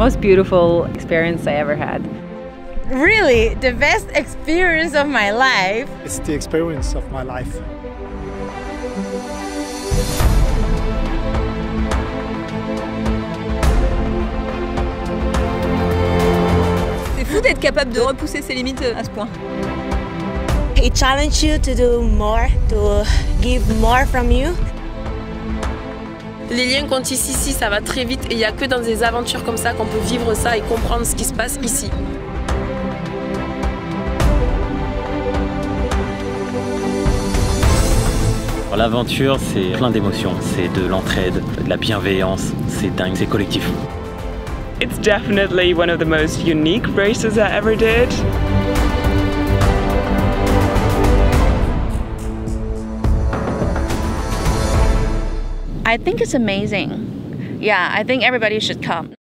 most beautiful experience I ever had. Really, the best experience of my life. It's the experience of my life. C'est fou d'être capable de repousser ses limites à ce point. It challenges you to do more, to give more from you. Les liens qu'on tisse ici, ça va très vite et il n'y a que dans des aventures comme ça qu'on peut vivre ça et comprendre ce qui se passe ici. L'aventure, c'est plein d'émotions, c'est de l'entraide, de la bienveillance, c'est dingue, c'est collectif. It's definitely one of the most unique races I ever did. I think it's amazing. Yeah, I think everybody should come.